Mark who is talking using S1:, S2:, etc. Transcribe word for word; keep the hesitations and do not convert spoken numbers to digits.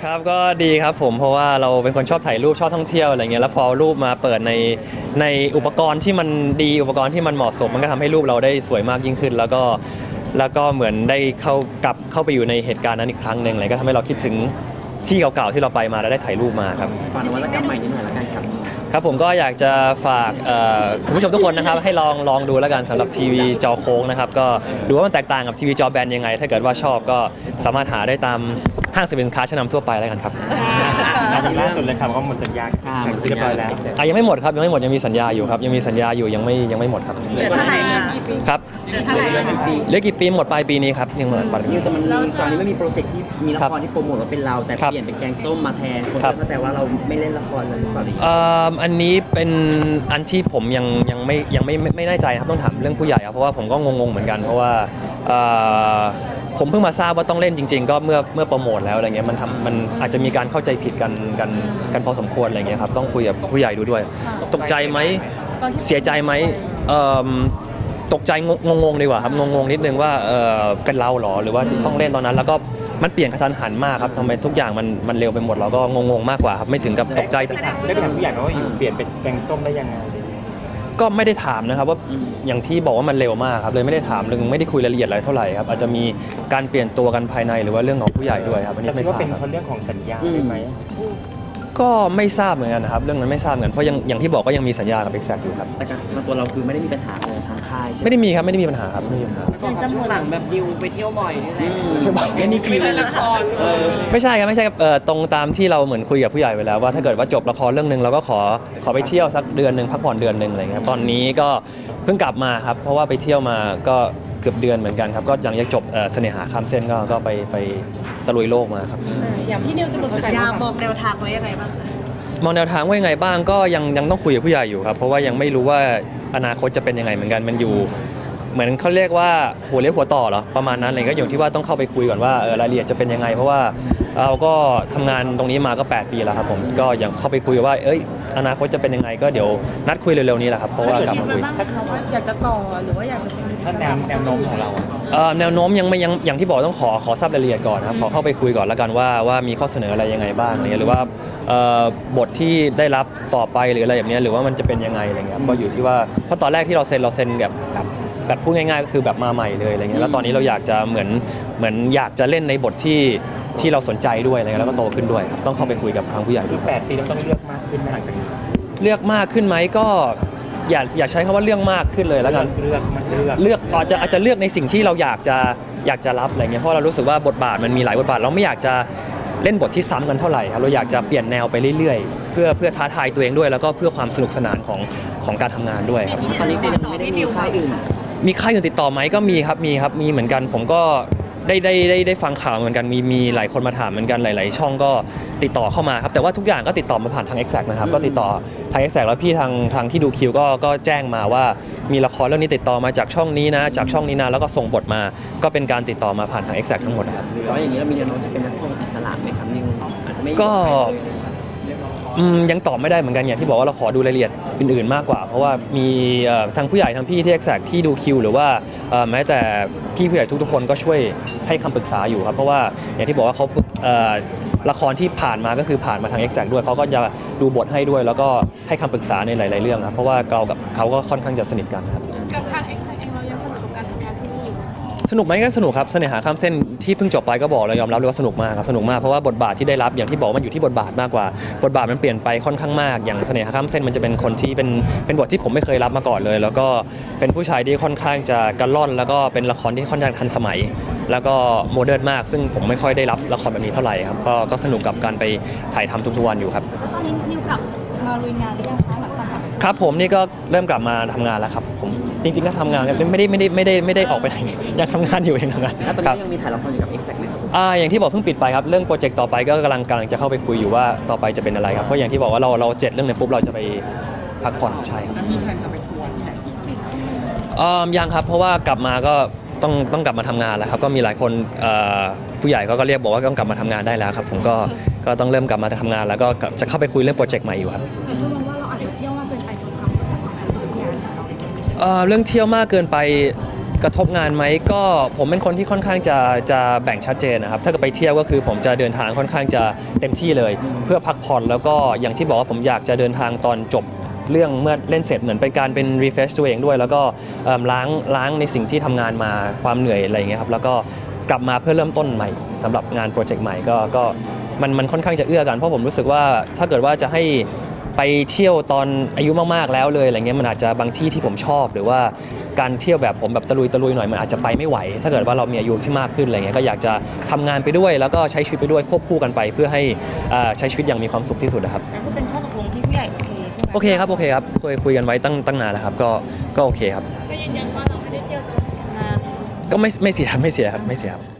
S1: ครับก็ดีครับผมเพราะว่าเราเป็นคนชอบถ่ายรูปชอบท่องเที่ยวอะไรเงี้ยแล้วพอรูปมาเปิดในในอุปกรณ์ที่มันดีอุปกรณ์ที่มันเหมาะสมมันก็ทำให้รูปเราได้สวยมากยิ่งขึ้น แล้วก็แล้วก็เหมือนได้เข้ากลับเข้าไปอยู่ในเหตุการณ์นั้นอีกครั้งหนึ่งอะไรก็ทำให้เราคิดถึงที่เก่าๆที่เราไปมาแล้วได้ถ่ายรูปมาครับ
S2: ฝากนวัตกรรมใหม่นิดหน่อยละกันครับ
S1: ครับผมก็อยากจะฝากคุณผู้ชมทุกคนนะครับให้ลองลองดูแล้วกันสำหรับทีวีจอโค้งนะครับก็ดูว่ามันแตกต่างกับทีวีจอแบนยังไงถ้าเกิดว่าชอบก็สามารถหาได้ตามห้างสินค้าชั้นนำทั่วไปแล้วกันครับ
S3: ล่าสุดเลยครับก็หมดสัญญาหมดสัญญาแล้ว
S1: อ่ะยังไม่หมดครับยังไม่หมดยังมีสัญญาอยู่ครับยังมีสัญญาอยู่ยังไม่ยังไม่หมดครับ
S4: เหลือเท่าไหร่คะ
S1: ครับ
S4: เหลือเท่าไหร่คะ
S1: เหลือกี่ปีหมดปลายปีนี้ครับยังหมดปลายปี
S2: แต่มันมีตอนนี้ไม่มีโปรเจกต์ที่มีละครที่โปรโมทว่าเป็นเราแต่เปลี่ยนเป็นแกงส้มมาแทนคนก็เข้าใจว่าเราไม่เล่นละครเลยหรือเปล่า
S1: อันนี้เป็นอันที่ผมยังยังไม่ยังไม่ไม่แน่ใจครับต้องถามเรื่องผู้ใหญ่ครับเพราะว่าผมก็งงๆเหมือนกันเพราะว่าผมเพิ่งมาทราบว่าต้องเล่นจริงๆก็เมื่อเมื่อโปรโมทแล้วอะไรเงี้ยมันทำมันอาจจะมีการเข้าใจผิดกันกันกันพอสมควรอะไรเงี้ยครับต้องคุยกับผู้ใหญ่ดูด้วยตกใจไหมเสียใจไหมตกใจงงๆดีกว่าครับงงๆนิดนึงว่าเป็นเราหรอหรือว่าต้องเล่นตอนนั้นแล้วก็มันเปลี่ยนกระทันหันมากครับทำไมทุกอย่างมันมันเร็วไปหมดเราก็งงๆมากกว่าครับไม่ถึงกับตกใจ
S3: แต่ได้ถามผู้ใหญ่ไหมว่าอยู่เปลี่ยนเป็นแกงส้มได้ยังไง
S1: ก็ไม่ได้ถามนะครับว่าอย่างที่บอกว่ามันเร็วมากครับเลยไม่ได้ถามเลยไม่ได้คุยรายละเอียดอะไรเท่าไหร่ครับอาจจะมีการเปลี่ยนตัวกันภายในหรือว่าเรื่องของผู้ใหญ่ด้วยครับอันนี้ไม่ทราบ
S3: เป็นเพราะเรื่องของสัญญาไหม
S1: ก็ไม่ทราบเหมือนกันนะครับเรื่องนั้นไม่ทราบเหมือนเพราะยังอย่างที่บอกก็ยังมีสัญญากับเอ็กแซกอยู่ครับ
S2: แต่การตัวเราคือไม่ได้มีปัญหาอะไรทางค่ายใช่ไหม
S1: ไม่ได้มีครับไม่ได้มีปัญหาครับไม่มีปัญหา
S5: เป็นจำนวนหลังแบบดิวไปเที่ยวบ่อยนี่แหละ
S1: ไม่มีคิวละครไม่ใช่ครับไม่ใช่ครับตรงตามที่เราเหมือนคุยกับผู้ใหญ่ไว้แล้วว่าถ้าเกิดว่าจบละครเรื่องนึงเราก็ขอขอไปเที่ยวสักเดือนนึงพักผ่อนเดือนนึงอะไรเงี้ยตอนนี้ก็เพิ่งกลับมาครับเพราะว่าไปเที่ยวมาก็เกือบเดือนเหมือนกันครับก็หลังจากจบเสน่หาข้ามเส้นก็ก็ไปไปตะลุยโลกมาครับ
S4: อย่างพี่นิวจะหมดสัญญามองแนวทางไว้ยังไงบ้างคะ
S1: มองแนวทางว่ายังไงบ้างก็ยังยังต้องคุยกับผู้ใหญ่อยู่ครับเพราะว่ายังไม่รู้ว่าอนาคตจะเป็นยังไงเหมือนกันมันอยู่เหมือนเขาเรียกว่าหัวเลี้ยวหัวต่อเหรอประมาณนั้นอะไรก็อยู่ที่ว่าต้องเข้าไปคุยก่อนว่ารายละเอียดจะเป็นยังไงเพราะว่าเราก็ทำงานตรงนี้มาก็แปดปีแล้วครับผมก็ยังเข้าไปคุยว่าเอ้ยอนาคตจะเป็นยังไงก็เดี๋ยวนัดคุยเร็วๆนี้แหละครับเพราะว่ากลับมาคุย
S5: ถ้าเขาว่าอยากจะต่อหรือว่าอยากจะเป็น
S3: ถ้าแนวแนวโน้มของเรา
S1: แนวโน้มยังไม่ยังอย่างที่บอกต้องขอขอทราบรายละเอียดก่อนครับขอเข้าไปคุยก่อนแล้วกันว่าว่ามีข้อเสนออะไรยังไงบ้างอะไรเงี้ยหรือว่าบทที่ได้รับต่อไปหรืออะไรแบบนี้หรือว่ามันจะเป็นยังไงอะไรเงี้ยก็อยู่ที่ว่าเพราะตอนแรกที่เราเซ็นเราเซ็นแบบแบบแบบพูดง่ายๆก็คือแบบมาใหม่เลยอะไรเงี้ยแล้วตอนนี้เราอยากจะเหมือนเหมือนอยากจะเล่นในบทที่ที่เราสนใจด้วยอะไรเงี้ยแล้วก็โตขึ้นด้วยครับต้องเข้าไปคุยกับทางผู้ใหญ่
S3: ด้วยแปดปีเราต้องเลือกมากขึ้นหลังจากนี้
S1: เลือกมากขึ้นไหมก็อย่าอย่าใช้คำว่าเรื่องมากขึ้นเลยแล้วกัน
S3: เลือกเลือก
S1: เลือกอาจจะอาจจะเลือกในสิ่งที่เราอยากจะอยากจะรับอะไรเงี้ยเพราะเรารู้สึกว่าบทบาทมันมีหลายบทบาทเราไม่อยากจะเล่นบทที่ซ้ำกันเท่าไหร่ครับเราอยากจะเปลี่ยนแนวไปเรื่อยๆเพื่อเพื่อท้าทายตัวเองด้วยแล้วก็เพื่อความสนุกสนานของของการทำงานด้วยครับ
S2: ตอนนี้ไม่ได้มีค่ายอื่น
S1: มีค่ายอื่นติดต่อไหมก็มีครับมีครับมีเหมือนกันผมก็ได้ได้ได้ได้ฟังข่าวเหมือนกันมีมีหลายคนมาถามเหมือนกันหลายๆช่องก็ติดต่อเข้ามาครับแต่ว่าทุกอย่างก็ติดต่อมาผ่านทาง Exact นะครับก็ติดต่อทาง Exact แล้วพี่ทางทางที่ดูคิวก็ก็แจ้งมาว่ามีละครเรื่องนี้ติดต่อมาจากช่องนี้นะจากช่องนี้นะแล้วก็ส่งบทมาก็เป็นการติดต่อมาผ่านทาง Exact ทั้งหมดครับ
S2: หรือว่าอย่างนี้เรามีแนวโน้มจะเป็นนักแสดงอิสระไหมครับนิวอาจจะไม่
S1: ก็ยังตอบไม่ได้เหมือนกันอย่างที่บอกว่าเราขอดูรายละเอียดอื่นๆมากกว่าเพราะว่ามีทางผู้ใหญ่ทางพี่ที่ Exact ที่ดูคิวหรือว่าแม้แต่พี่ผู้ใหญ่ทุกๆคนก็ช่วยให้คำปรึกษาอยู่ครับเพราะว่าอย่างที่บอกว่าเขาละครที่ผ่านมาก็คือผ่านมาทาง Exact ด้วยเขาก็จะดูบทให้ด้วยแล้วก็ให้คำปรึกษาในหลายๆเรื่องครับเพราะว่าเรากับเขาก็ค่อนข้างจะสนิทกันครับ
S5: กับทาง Exact เองเรายังสนุกกับการทำงานที่นี่
S1: สนุกไหมก็สนุกครับเสน่หาข้ามเส้นที่เพิ่งจบไปก็บอกเรายอมรับเลยว่าสนุกมากครับสนุกมากเพราะว่าบทบาทที่ได้รับอย่างที่บอกมันอยู่ที่บทบาทมากกว่าบทบาทมันเปลี่ยนไปค่อนข้างมากอย่างเสน่หาข้ามเส้นมันจะเป็นคนที่เป็นเป็นบทที่ผมไม่เคยรับมาก่อนเลยแล้วก็เป็นผู้ชายที่ค่อนข้างจะกระล่อนแล้วก็เป็นละครที่ค่อนข้างทันสมัยแล้วก็โมเดิร์นมากซึ่งผมไม่ค่อยได้รับละครแบบนี้เท่าไหร่ครับก็ก็สนุกกับการไปถ่ายทำทุกๆวันอยู่ครับ
S5: ตอนนี้นิวกลับมาลุยงานหรือยังคะหลังจาก
S1: ครับผมนี่ก็เริ่มกลับมาทำงานแล้วครับผมจริงๆก็ทำงานไม่ได้ไม่ได้ไม่ได้ไม่ได้ออกไปไหนยังทำงานอยู่ยังทำงาน
S2: แล้วตอนนี้ยังมีถ่ายละครอยู่กับ Exact ไหมครับ
S1: อ่าอย่างที่บอกเพิ่งปิดไปครับเรื่องโปรเจกต์ต่อไปก็กำลังกำลังจะเข้าไปคุยอยู่ว่าต่อไปจะเป็นอะไรครับเพราะอย่างที่บอกว่าเราเราเจ็ดเรื่องเนี่ยปุ๊บเราจะไปพักผ่อนใช่ครับ
S5: มีแผนจะไปทัวร์ที่ไหนอีก
S1: อ่ายังครับเพราะว่ากลับมาก็ต้องต้องกลับมาทำงานแล้วครับก็มีหลายคนผู้ใหญ่ก็เรียกบอกว่าต้องกลับมาทำงานได้แล้วครับผมก็ก็ต้องเริ่มกลับมาทำงานแล้วก็จะเข้าไปคุยเรื่องโปรเจกต์ใหม่อยู่ครับ
S5: เรื่องเที่ยวมากเกินไป
S1: กระทบงานไหมก็ผมเป็นคนที่ค่อนข้างจะจะแบ่งชัดเจนนะครับถ้าเกิดไปเที่ยวก็คือผมจะเดินทางค่อนข้างจะเต็มที่เลย เพื่อพักผ่อนแล้วก็อย่างที่บอกว่าผมอยากจะเดินทางตอนจบเรื่องเมื่อเล่นเสร็จเหมือนเป็นการเป็น refresh ตัวเองด้วย แล้วก็เอิ่มล้างล้างในสิ่งที่ทำงานมาความเหนื่อยอะไรอย่างเงี้ยครับแล้วก็กลับมาเพื่อเริ่มต้นใหม่สำหรับงานโปรเจกต์ใหม่ก็ก็มันมันค่อนข้างจะเอื้อกันเพราะผมรู้สึกว่าถ้าเกิดว่าจะให้ไปเที่ยวตอนอายุมากๆแล้วเลยอะไรเงี้ยมันอาจจะบางที่ที่ผมชอบหรือว่าการเที่ยวแบบผมแบบตะลุยตะลุยหน่อยมันอาจจะไปไม่ไหว ถ้าเกิดว่าเรามีอายุที่มากขึ้นอะไรเงี้ยก็อยากจะทำงานไปด้วยแล้วก็ใช้ชีวิตไปด้วยควบคู่กันไป เพื่อให้อ่าใช้ชีวิตอย่างมีความสุขที่สุดนะครับ
S5: นั่นก็เป็นข้อตกลงที่ผู้ใหญ่โอเคใช่ไหม
S1: โอเคครับโอเคครับเคยคุยกันไว้ตั้งตั้งนานแล้วครับก็ก็โอเคครับ
S5: ก็ยืนยันว่าเราไม่ได้เที่ยวจะทำงาน
S1: ก็ไม่ไม่เสียครับไม่เสียครับไม่เสียครับ